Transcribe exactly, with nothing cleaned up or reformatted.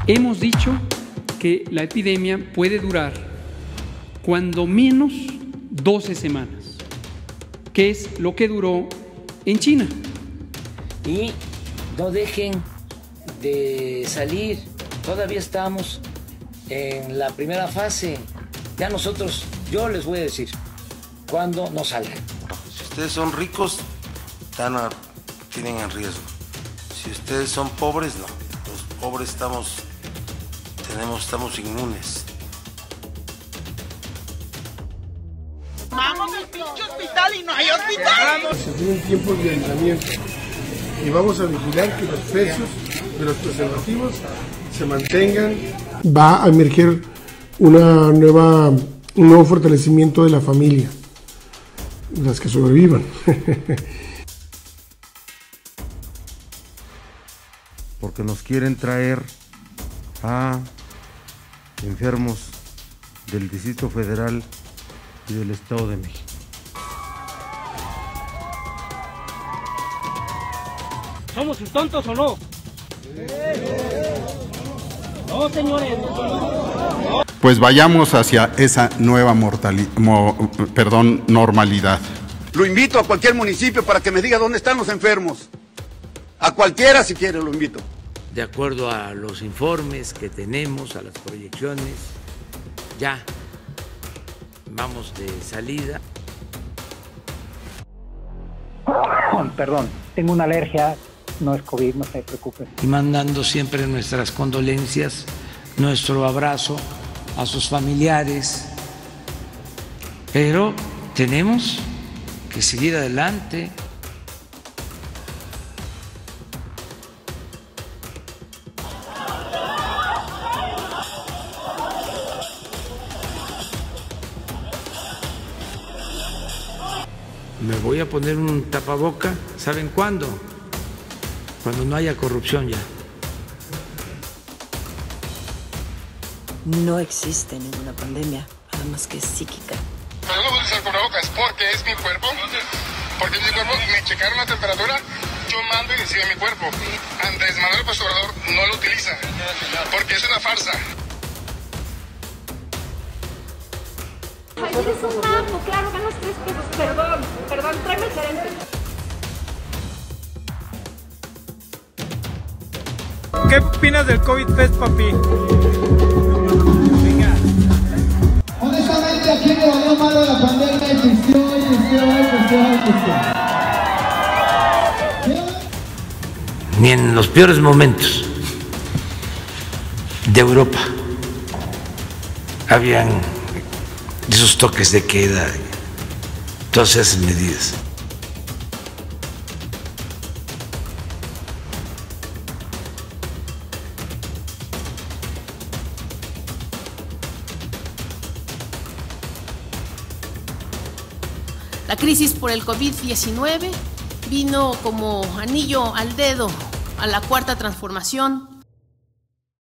Hemos dicho que la epidemia puede durar cuando menos doce semanas, que es lo que duró en China. Y no dejen de salir, todavía estamos en la primera fase. Ya nosotros, yo les voy a decir, cuándo no salgan. Si ustedes son ricos, están a, tienen en riesgo. Si ustedes son pobres, no. Los pobres estamos, tenemos, estamos inmunes. Vamos al pinche hospital y no hay hospital. Se tienen tiempos de aislamiento y vamos a vigilar que los precios de los preservativos se mantengan. Va a emerger una nueva, un nuevo fortalecimiento de la familia, las que sobrevivan. Porque nos quieren traer a enfermos del Distrito Federal y del Estado de México. ¿Somos tontos o no? No, señores. No. Pues vayamos hacia esa nueva mortali- mo- perdón, normalidad. Lo invito a cualquier municipio para que me diga dónde están los enfermos. A cualquiera, si quiere, lo invito. De acuerdo a los informes que tenemos, a las proyecciones, ya vamos de salida. Perdón, tengo una alergia, no es COVID, no se preocupen. Y mandando siempre nuestras condolencias, nuestro abrazo a sus familiares. Pero tenemos que seguir adelante. Me voy a poner un tapaboca, ¿saben cuándo? Cuando no haya corrupción ya. No existe ninguna pandemia, nada más que es psíquica. Pero no voy a usar cubrebocas porque es mi cuerpo, porque es mi cuerpo, me checaron la temperatura, yo mando y decido mi cuerpo. Andrés Manuel López Obrador no lo utiliza, porque es una farsa. Ayer es un mambo, claro, ganas tres pesos, perdón, perdón, tráeme el gerente. ¿Qué opinas del COVID Fest, papi? Venga. Honestamente, ¿a quién le valió malo la pandemia? Existió, existió, existió, existió. Ni en los peores momentos de Europa habían esos toques de queda, todas esas medidas. La crisis por el COVID diecinueve vino como anillo al dedo a la cuarta transformación